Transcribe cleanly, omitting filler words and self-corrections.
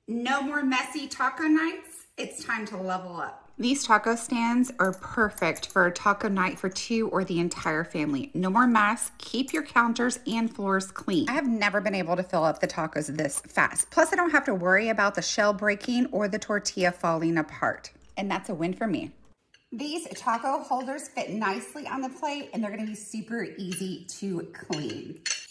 No more messy taco nights. It's time to level up. These taco stands are perfect for a taco night for 2 or the entire family. No more mess. Keep your counters and floors clean. I have never been able to fill up the tacos this fast. Plus, I don't have to worry about the shell breaking or the tortilla falling apart. And that's a win for me. These taco holders fit nicely on the plate, and they're gonna be super easy to clean.